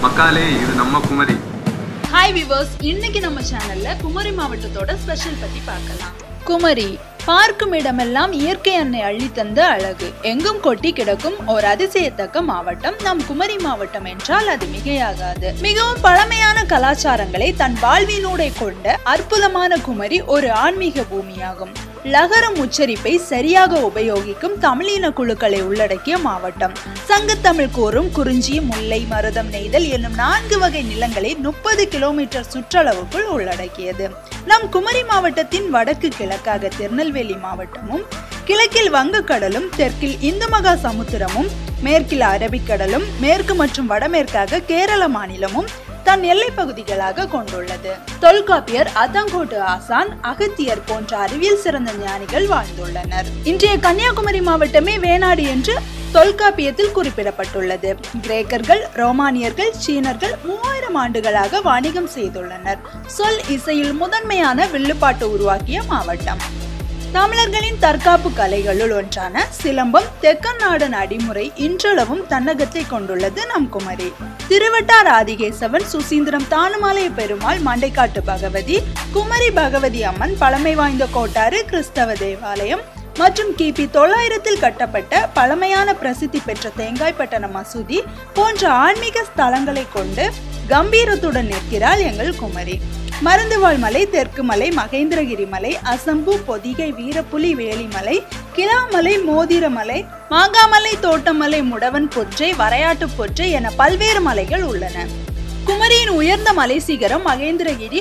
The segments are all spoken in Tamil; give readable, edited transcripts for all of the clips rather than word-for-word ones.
மக்காலே இது நம்ம குமரி. Hi viewers, இன்னைக்கு நம்ம சேனல்ல குமரி மாவட்டத்தோட ஸ்பெஷல் பத்தி பார்க்கலாம். குமரி பார்க்கும் இடமெல்லாம் இயற்கை அன்னை அள்ளி தந்த அழகு, எங்கும் கொட்டி கிடக்கும் ஒரு அதிசயத்தக்க மாவட்டம் நம் குமரி மாவட்டம் என்றால் அது மிகையாகாது. மிகவும் பழமையான கலாச்சாரங்களை தன் வாழ்வினூடே கொண்ட அற்புதமான குமரி ஒரு ஆன்மீக பூமியாகும். லகரம் உச்சரிப்பை சரியாக உபயோகிக்கும் தமிழின குழுக்களை உள்ளடக்கிய மாவட்டம். சங்கத்தமிழ் கூறும் குறிஞ்சி, முல்லை, மருதம், நெய்தல் என்னும் 4 வகை நிலங்களை 30 கிலோமீட்டர் சுற்றளவுக்குள் உள்ளடக்கியது. நம் குமரி மாவட்டத்தின் வடக்கு கிழக்காக திருநெல்வேலி மாவட்டமும், கிழக்கில் வங்கக்கடலும், தெற்கில் இந்து மகா சமுத்திரமும், மேற்கில் அரபிக்கடலும், மேற்கு மற்றும் வடமேற்காக கேரள மாநிலமும் தன் எல்லை பகுதிகளாக கொண்டுள்ளது. தொல்காப்பியர், அதங்கோட்டு ஆசான், அகத்தியர் போன்ற அறிவியல் சிறந்த ஞானிகள் வாழ்ந்துள்ளனர். இன்றைய கன்னியாகுமரி மாவட்டமே வேணாடு என்று தொல்காப்பியத்தில் குறிப்பிடப்பட்டுள்ளது. கிரேக்கர்கள், ரோமானியர்கள், சீனர்கள் 3000 ஆண்டுகளாக வாணிகம் செய்துள்ளனர். சொல் இசையில் முதன்மையான வில்லுப்பாட்டு உருவாக்கிய மாவட்டம். தமிழர்களின் தற்காப்பு கலைகளுள் ஒன்றான சிலம்பம், தெக்கன் நாடன் அடிமுறை இன்றளவும் தன்னகத்தை கொண்டுள்ளது நம் குமரி. திருவட்டார் ஆதிகேசவன், சுசீந்திரம் தானுமாலய பெருமாள், மண்டைக்காட்டு பகவதி, குமரி பகவதி அம்மன், பழமை வாய்ந்த கோட்டாறு கிறிஸ்தவ தேவாலயம் மற்றும் கிபி 900 கட்டப்பட்ட பழமையான பிரசித்தி பெற்ற தேங்காய்பட்டண மசூதி போன்ற ஆன்மீக ஸ்தலங்களை கொண்டு கம்பீரத்துடன் நிற்கிறாள் எங்கள் குமரி. மருந்துவாழ் மலை, தெற்கு மலை, மகேந்திரகிரி மலை, அசம்பு, பொதிகை, வீரப்புலி, வேலிமலை, கிளாமலை, மோதிரமலை, மாங்காமலை, தோட்டமலை, முடவன் பொற்றை, வரையாட்டு பொற்றை என பல்வேறு மலைகள் உள்ளன. குமரியின் உயர்ந்த மலை சிகரம் மகேந்திரகிரி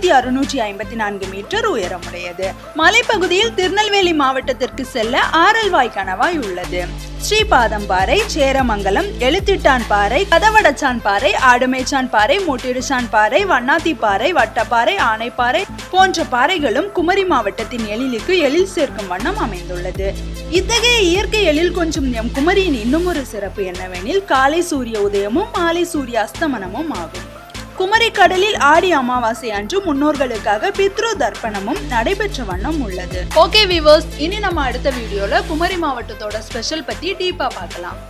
1654 மீட்டர் உயரமுடையது. மலைப்பகுதியில் திருநெல்வேலி மாவட்டத்திற்கு செல்ல ஆரல்வாய் கணவாய் உள்ளது. ஸ்ரீபாதம் பாறை, சேரமங்கலம், எழுத்திட்டான் பாறை, கதவடச்சான் பாறை, ஆடுமேச்சான் பாறை, மூட்டிடுச்சான் பாறை, வண்ணாத்தி பாறை, வட்டப்பாறை, ஆனைப்பாறை போன்ற பாறைகளும் குமரி மாவட்டத்தின் எழிலுக்கு எழில் சேர்க்கும் வண்ணம் அமைந்துள்ளது. இத்தகைய இயற்கை எழில் கொஞ்சம் எம் குமரியின் இன்னும் ஒரு சிறப்பு என்னவெனில் காலை சூரிய உதயமும் மாலை சூரிய அஸ்தமனமும் ஆகும். குமரி கடலில் ஆடி அமாவாசை அன்று முன்னோர்களுக்காக பித்ரு தர்ப்பணமும் நடைபெற்ற வண்ணம் உள்ளது. ஓகே வியூவர்ஸ், இனி நம்ம அடுத்த வீடியோல குமரி மாவட்டத்தோட ஸ்பெஷல் பத்தி டீப்பா பார்க்கலாம்.